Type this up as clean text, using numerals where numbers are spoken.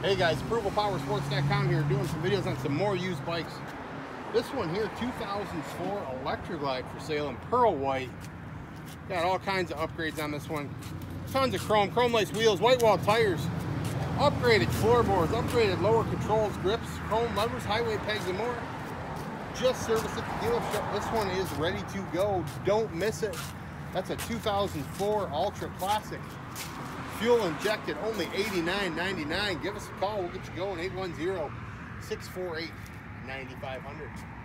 Hey guys, ApprovalPowerSports.com here, doing some videos on some more used bikes. This one here, 2004 Electroglide for sale in pearl white. Got all kinds of upgrades on this one. Tons of chrome lace wheels, white wall tires, upgraded floorboards, upgraded lower controls, grips, chrome levers, highway pegs, and more. Just serviced at the dealership. This one is ready to go. Don't miss it. That's a 2004 Ultra Classic. Fuel injected, only $89.99. Give us a call. We'll get you going. 810-648-9500.